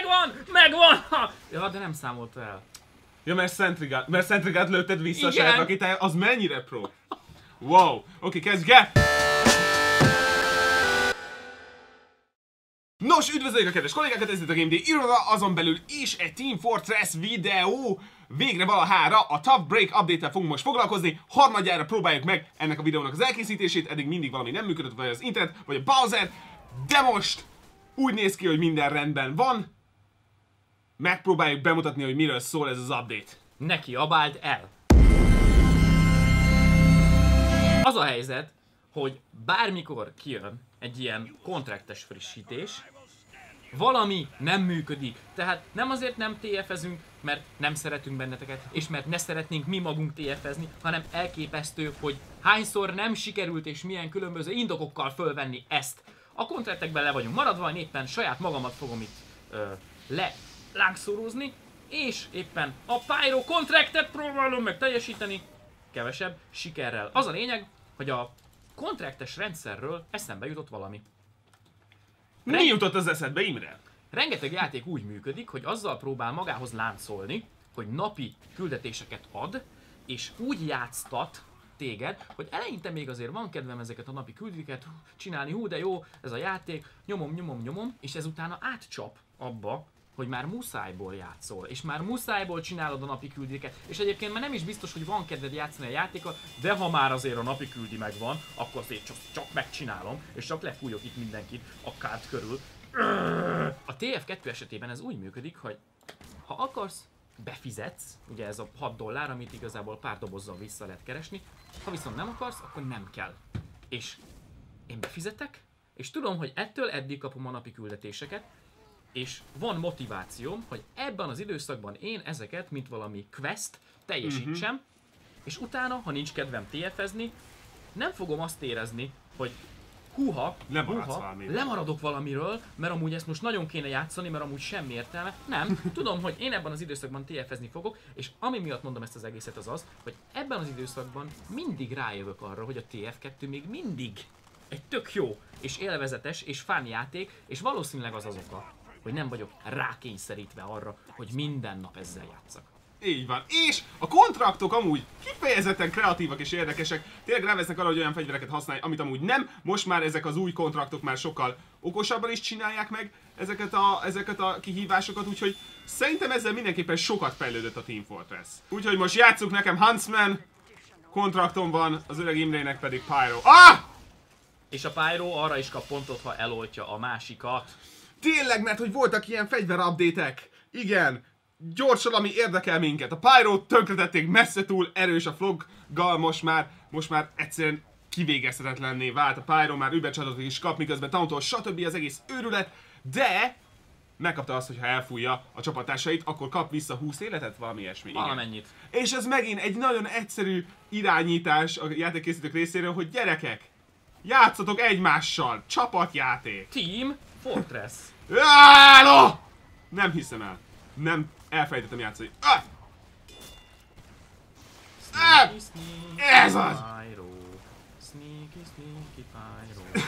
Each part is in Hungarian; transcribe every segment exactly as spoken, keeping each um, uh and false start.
megvan, megvan! Ha. Ja, de nem számolta el. Ja, mert Centrigát, mert Centrigát lőtted vissza. Igen. A saját rakétája, az mennyire pro? Wow, oké, kezdjük el! Nos, üdvözöljük a kedves kollégákat, ez itt a GameDay iroda, azon belül is egy Team Fortress videó. Végre valahára a Tough Break update-tel fogunk most foglalkozni. Harmadjára próbáljuk meg ennek a videónak az elkészítését, eddig mindig valami nem működött, vagy az internet, vagy a Bowser. De most úgy néz ki, hogy minden rendben van. Megpróbáljuk bemutatni, hogy miről szól ez az update. Neki abáld el. Az a helyzet, hogy bármikor kijön egy ilyen kontraktes frissítés, valami nem működik. Tehát nem azért nem té ef-ezünk, mert nem szeretünk benneteket, és mert ne szeretnénk mi magunk té ef-ezni, hanem elképesztő, hogy hányszor nem sikerült és milyen különböző indokokkal fölvenni ezt. A kontraktekben le vagyunk maradva, én éppen saját magamat fogom itt ö, le lángszórózni, és éppen a Pyro kontraktet próbálom meg teljesíteni, kevesebb sikerrel. Az a lényeg, hogy a kontraktes rendszerről eszembe jutott valami. Mi jutott az eszedbe, Imre? Rengeteg játék úgy működik, hogy azzal próbál magához láncolni, hogy napi küldetéseket ad, és úgy játsztat téged, hogy eleinte még azért van kedvem ezeket a napi küldetéseket csinálni, hú de jó, ez a játék, nyomom, nyomom, nyomom, és ezutána átcsap abba, hogy már muszájból játszol, és már muszájból csinálod a napi küldéket, és egyébként már nem is biztos, hogy van kedved játszani a játékkal, de ha már azért a napi küldi megvan, akkor azért csak, csak megcsinálom, és csak lefújok itt mindenkit a kárt körül. A té ef kettő esetében ez úgy működik, hogy ha akarsz, befizetsz, ugye ez a hat dollár, amit igazából pár dobozzal vissza lehet keresni, ha viszont nem akarsz, akkor nem kell. És én befizetek, és tudom, hogy ettől eddig kapom a napi küldetéseket, és van motivációm, hogy ebben az időszakban én ezeket, mint valami quest, teljesítsem, uh-huh. és utána, ha nincs kedvem té ef-ezni, nem fogom azt érezni, hogy húha, húha lemaradok valamiről, mert amúgy ezt most nagyon kéne játszani, mert amúgy semmi értelme. Nem, tudom, hogy én ebben az időszakban té ef-ezni fogok, és ami miatt mondom ezt az egészet az az, hogy ebben az időszakban mindig rájövök arra, hogy a té ef kettő még mindig egy tök jó, és élvezetes, és fán játék, és valószínűleg az az oka, hogy nem vagyok rákényszerítve arra, hogy minden nap ezzel játszak. Így van. És a kontraktok amúgy kifejezetten kreatívak és érdekesek. Tényleg rávesznek arra, hogy olyan fegyvereket használj, amit amúgy nem. Most már ezek az új kontraktok már sokkal okosabban is csinálják meg ezeket a, ezeket a kihívásokat, úgyhogy szerintem ezzel mindenképpen sokat fejlődött a Team Fortress. Úgyhogy most játsszuk, nekem Huntsman kontraktom van, az öreg Imrének pedig Pyro. Ah! És a Pyro arra is kap pontot, ha eloltja a másikat. Tényleg, mert hogy voltak ilyen fegyver-update-ek. Igen, gyorsan, ami érdekel minket. A Pyro-t tönkretették, messze túl erős a Froggal, most már, most már egyszerűen kivégezhetetlenné vált. A Pyro már übercsatot is kap, miközben tauntol, stb. Az egész őrület, de megkapta azt, hogy ha elfújja a csapattársait, akkor kap vissza húsz életet, valami ilyesmi. Valamennyit. És ez megint egy nagyon egyszerű irányítás a játékkészítők részéről, hogy gyerekek, játszatok egymással, csapatjáték. Team Fortress. Álló! Nem hiszem el. Nem elfelejtettem játszani. Ah! Sneaky, sneaky, Ez az! Pyro. Sneaky, sneaky Pyro.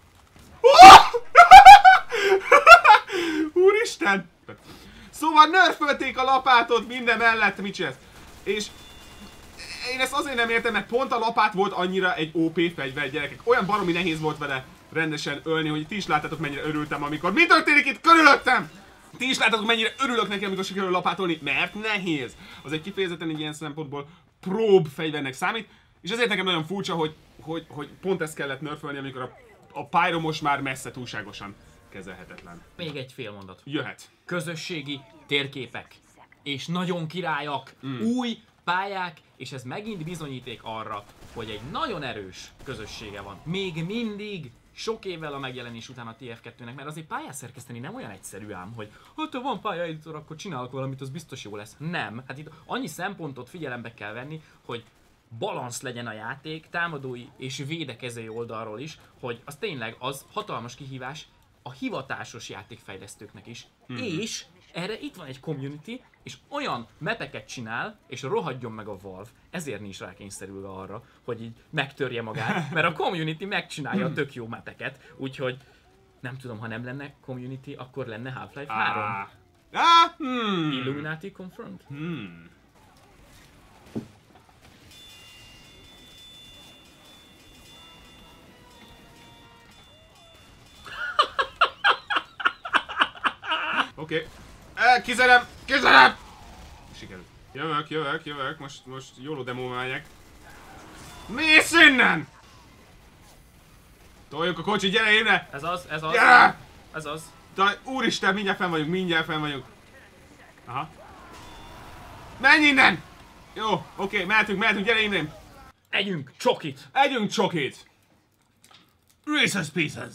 Úristen! Szóval nerfölték a lapátot minden mellett, mit csinálsz? És én ezt azért nem értem, mert pont a lapát volt annyira egy ó pé fegyver, gyerekek. Olyan baromi nehéz volt vele rendesen ölni, hogy ti is láttátok, mennyire örültem, amikor... Mi történik itt körülöttem? Ti is láttátok, mennyire örülök neki, amikor sikerül lapátolni, mert nehéz. Az egy kifejezetten egy ilyen szempontból prób fegyvernek számít, és ezért nekem nagyon furcsa, hogy, hogy, hogy pont ezt kellett nerfölni, amikor a, a Pyro most már messze túlságosan kezelhetetlen. Még egy fél mondat. Jöhet. Közösségi térképek. És nagyon királyak. Mm. Új pályák, és ez megint bizonyíték arra, hogy egy nagyon erős közössége van. Még mindig, sok évvel a megjelenés után a té ef kettőnek, mert azért pályát szerkeszteni nem olyan egyszerű ám, hogy hát ha van pályaeditor, akkor csinálok valamit, az biztos jó lesz. Nem, hát itt annyi szempontot figyelembe kell venni, hogy balansz legyen a játék, támadói és védekezői oldalról is, hogy az tényleg az hatalmas kihívás a hivatásos játékfejlesztőknek is. Mm. És erre itt van egy community, és olyan mapeket csinál, és rohadjon meg a Valve, ezért nincs rákényszerülve arra, hogy így megtörje magát, mert a community megcsinálja a tök jó mapeket, úgyhogy nem tudom, ha nem lenne community, akkor lenne Half-Life három. Ah, hmm. Illuminati confirmed? Hmm. Oké. Okay. Eh, kizerem! Kizerem! Sikerült. Jövök, jövök, jövök. Most, most jóló demó megyek. Mész innen! Toljuk a kocsi, gyere ide! Ez az, ez az. Gyere! Ez az. De, úristen, mindjárt fenn vagyunk, mindjárt fenn vagyunk. Aha. Menj innen! Jó, oké, okay, mehetünk, mehetünk, gyere innen! Együnk csokit! Együnk csokit! Reese's Pieces!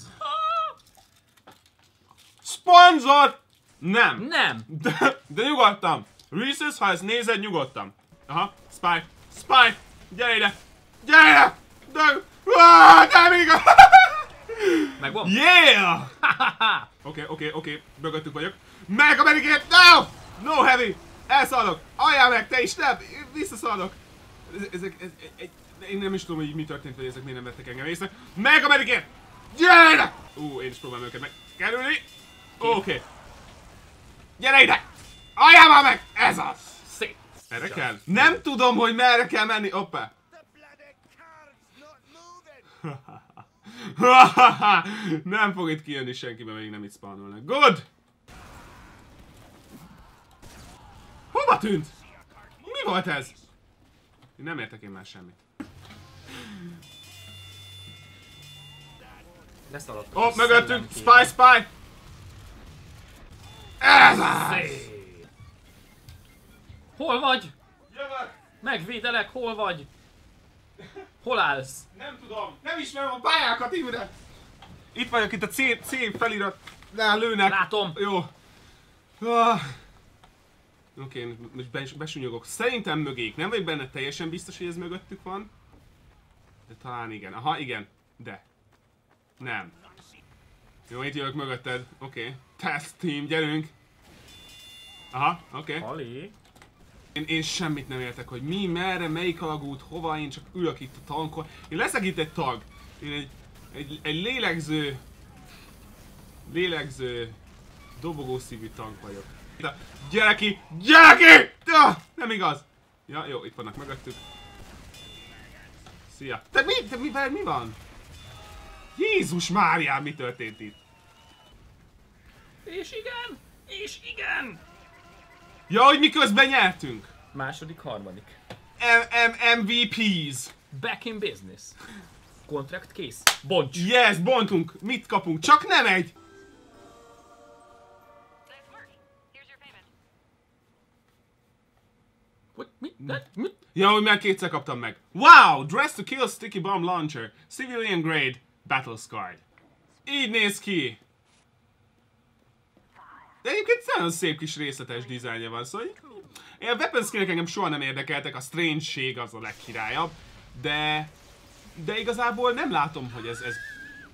Sponsor! Nem! Nem! De, de nyugodtan! Reese's, ha ezt nézed, nyugodtan! Aha, Spy! Spy! Gyere ide! Gyere ide! De... Ah, nem igaz! Megvan? Yeah! Oké, oké, oké, mögöttük vagyok. Meg a medikét! No! No heavy! Elszaladok! Alljál meg, te is, nem! Visszaszaladok! Ezek, ez, ez, én nem is tudom, hogy mi történt, hogy ezek miért nem vettek engem észre. Meg a medikét! Gyere ide! Ú, én is próbálom őket megkerülni. Oké. Okay. Gyere ide! Alljál már meg! Ez az! Szép! Erre kell? Nem tudom, hogy merre kell menni. Hoppá! Nem fog itt kijönni senki, mert még nem itt spawnolnak. Good! Hova tűnt? Mi volt ez? Én nem értek én már semmit. Leszaladtam. Ó, oh, mögöttünk! Spy, spy! Ez az! Hol vagy? Jövök! Megvédelek, hol vagy? Hol állsz? Nem tudom, nem ismerem a pályákat, Imre! Itt vagyok, itt a C, C feliratnál lőnek. Látom. Jó. Ah. Oké, okay, most bes, besúnyogok. Szerintem mögék. Nem vagyok benne teljesen biztos, hogy ez mögöttük van. De talán igen. Aha, igen. De. Nem. Jó, itt jövök mögötted. Oké. Okay. Test team, gyerünk. Aha, oké. Okay. Ali. Én, én semmit nem értek, hogy mi, merre, melyik alagút, hova, én csak ülök itt a tankon. Én leszek itt egy tag. Én egy, egy, egy lélegző, lélegző, dobogószívű tank vagyok. Gyere ki! Gyere ki! Ja, nem igaz! Ja, jó, itt vannak mögöttük. Szia! Te mi, te mi, mi van? Jézus Márián, mi történt itt? És igen! És igen! Ja, hogy miközben nyertünk! Második, harmadik. M V Ps! Back in business. Contract kész. Bonts! Yes, bontunk! Mit kapunk? Csak nem egy! What? Mi? De, mi? Ja, hogy már kétszer kaptam meg. Wow! Dress to kill sticky bomb launcher. Civilian grade. Battle scarred. Így néz ki. De egyébként nagyon szép kis részletes dizájnja van, szóval... Én a weapon skill-ek engem soha nem érdekeltek, a strange-ség az a legkirályabb. De... De igazából nem látom, hogy ez... ez...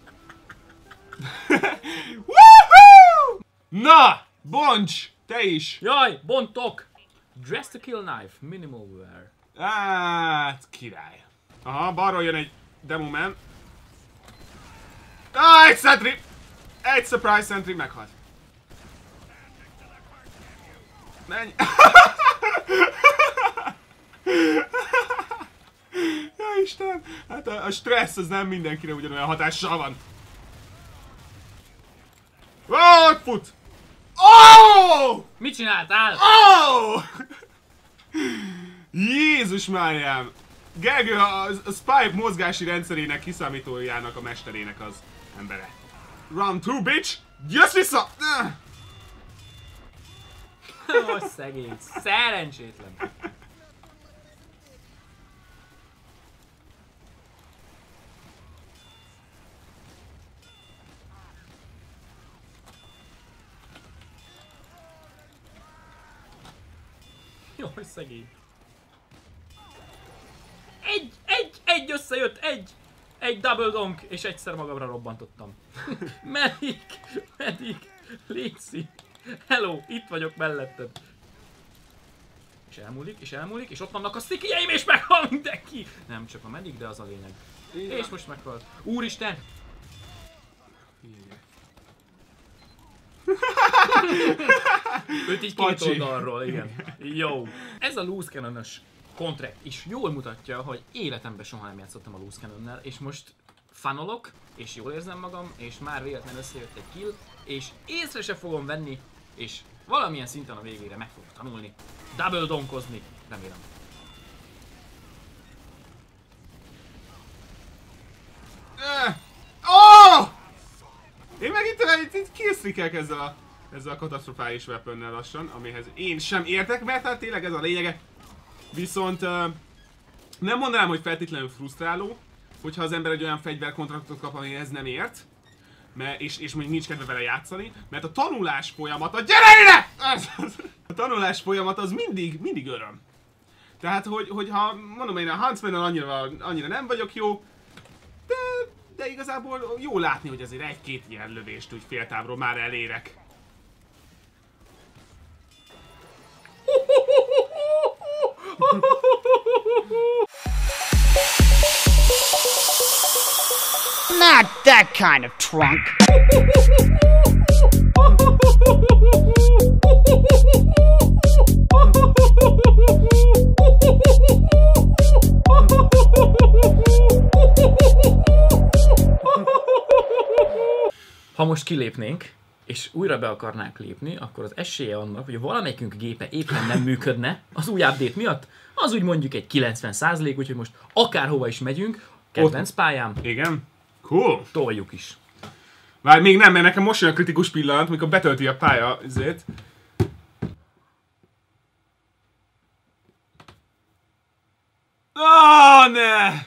Woohoo! Na! Boncs! Te is! Jaj, bontok! Dress to kill knife. Minimal wear. Hát, király. Aha, balról jön egy demo man. Ah, egy sentry! Egy surprise sentry meghalt. Menj! Ja Isten! Hát a, a stressz az nem mindenkire ugyanolyan hatással van. Ó, ott fut! Oh! Mit csináltál? Oh! Jézus Máriám! Gergő a, a Spy mozgási rendszerének kiszámítójának a mesterének az embere. Round two, bitch! Jössz vissza! Ó, szegény, szerencsétlen. Jó, szegény. Egy, egy, egy összejött, egy! Egy double donk, és egyszer magamra robbantottam. Medik, medik, létszik. Hello, itt vagyok melletted. És elmúlik, és elmúlik, és ott vannak a stickyjeim, és meghal mindenki! Nem csak a medik, de az a lényeg. Igen. És most meghalt. Úristen! Őt így két oldalról, igen. Jó. Ez a loose cannon-ös contract is jól mutatja, hogy életemben soha nem játszottam a loose cannonnel, és most funolok, és jól érzem magam, és már véletlenül összejött egy kill, és észre se fogom venni, és valamilyen szinten a végére meg fogok tanulni. Double donkozni, remélem. Oh! Én meg itt, itt killstreakelek ezzel a, ezzel a katasztrofális weaponnel lassan, amihez én sem értek, mert hát tényleg ez a lényege. Viszont uh, nem mondanám, hogy feltétlenül frusztráló, hogyha az ember egy olyan fegyverkontraktot kap, amihez nem ért, mert, és, és mondjuk nincs kedve vele játszani, mert a tanulás folyamata, gyere ide! A tanulás folyamat az mindig, mindig öröm. Tehát, hogy, hogyha mondom én a Huntsman-nal annyira, annyira nem vagyok jó, de, de igazából jó látni, hogy azért egy-két ilyen lövést úgy féltávolról már elérek. Not that kind of trunk. Ha most kilépnénk, és újra be akarnánk lépni, akkor az esélye annak, hogy valamelyikünk gépe éppen nem működne az új update miatt, az úgy mondjuk egy kilencven százalék, úgyhogy most akárhova is megyünk, kedvenc pályám, Igen? Cool. toljuk is. Várj, még nem, mert nekem most jön a kritikus pillanat, amikor betölti a pálya ezért. Ah, ne!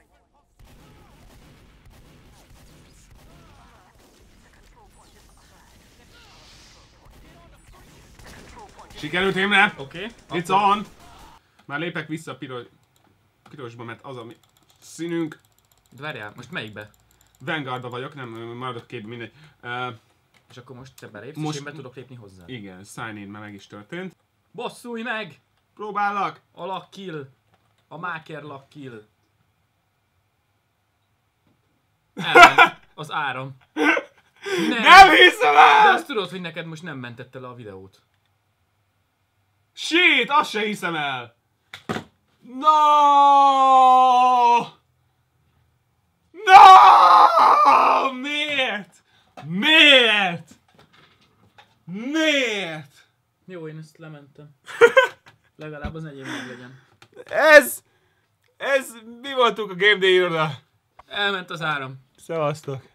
Sikerült, Imre? Oké. Okay. It's on! Már lépek vissza a piros, pirosba, mert az a mi színünk. De várjál, most melyikbe? Vanguardba vagyok, nem maradok képben, mindegy. Uh, És akkor most te belépsz, most... és én be tudok lépni hozzá. Igen, sign in, már meg is történt. Bosszulj meg! Próbálok! A luck kill. A máker luck kill. Elment az áram. Nem! Nem hiszem el! De azt tudod, hogy neked most nem mentette le a videót. Shit, azt se hiszem el! No! No! Miért? Miért? Miért? Jó, én ezt lementem. Legalább az enyém meg legyen. Ez... Ez... Mi voltunk a Game Day iroda? Elment az áram. Szevasztok.